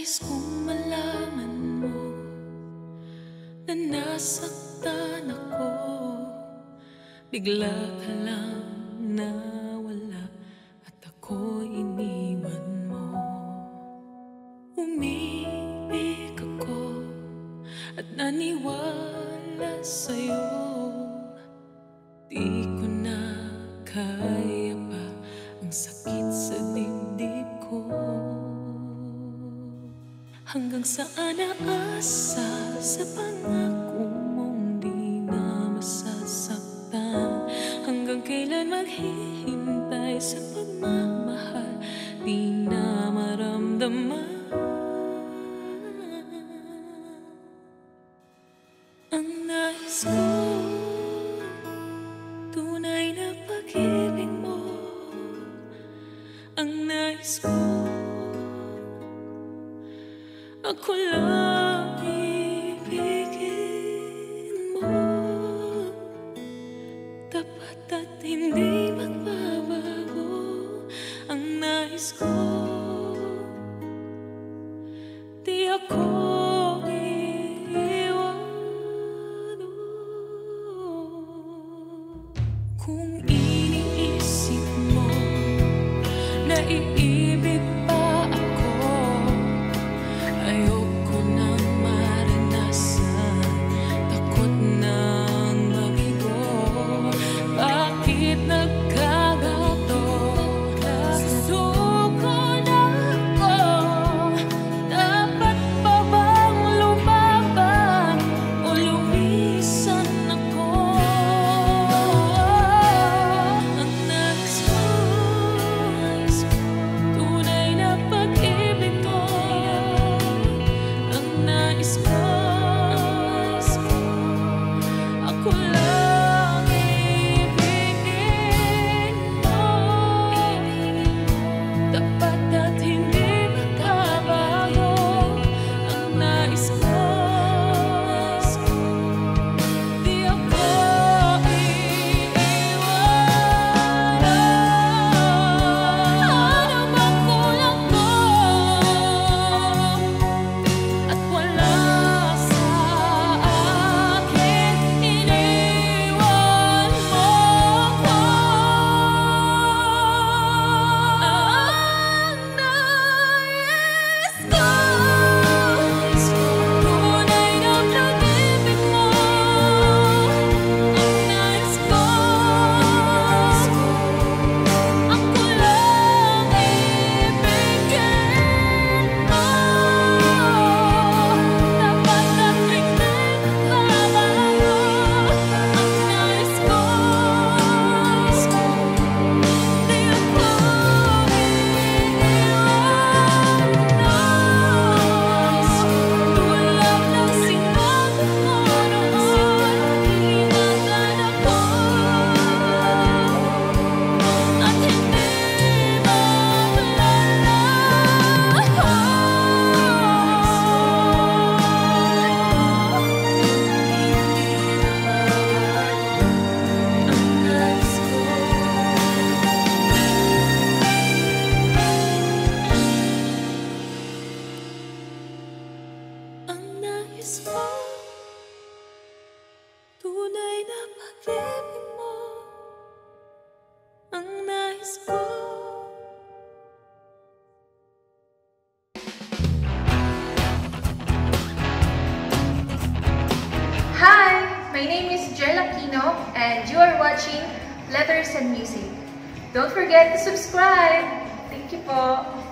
Nais kong malaman mo na nasaktan ako. Bigla ka lang nawala at ako'y iniwan mo. Umibig ako at naniwala sa'yo. Di ko na kaya pa ang sakit sa dibdib ko. Hanggang saan aasa sa pangako mong di na masasaktan? Hanggang kailan maghihintay sa pagmamahal di na maramdaman? Ang nais ko, tunay na pag-ibig mo. Ang nais ko, ako lang ibigin mo. Tapat at hindi magbabago. Ang nais ko, di ako iiwan. Kung iniisip mo na iibig pa ako, ayoko nang maranasan, takot nang mabigo. Bakit nagkagato? Susuko na ako. Dapat ba bang lumaban o lumisan ako? Ang nais ko, tunay na pag-ibig ko. Ang nais ko, ako lang ibigin mo. Tapat at hindi magbabago. Ang nais ko, di ako iiwan. Ano bang kulang ko at wala sa akin? Iniwan mo ko. Ang nais ko, tunay na pag-ibig mo. Ang nais ko, ako lang ibigin mo. Dapat at hindi magbabago. Ang nais ko, di ako iiwan. Tulad ng sinabi mo noon, iingatan ako at hindi mawala. Ang nais ko, tunay na pag-ibig mo. Ang nais ko. Hi, my name is Aquino and you are watching Letters and Music. Don't forget to subscribe. Thank you po.